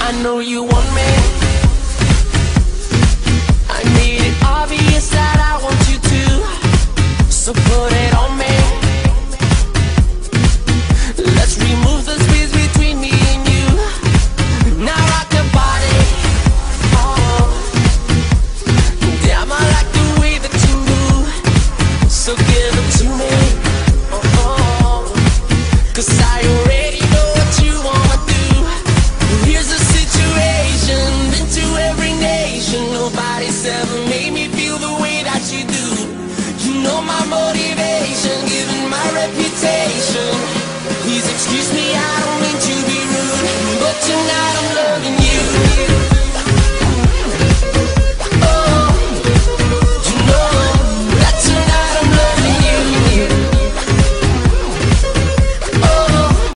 I know you want me. I made it obvious that I want you to, so put it on me.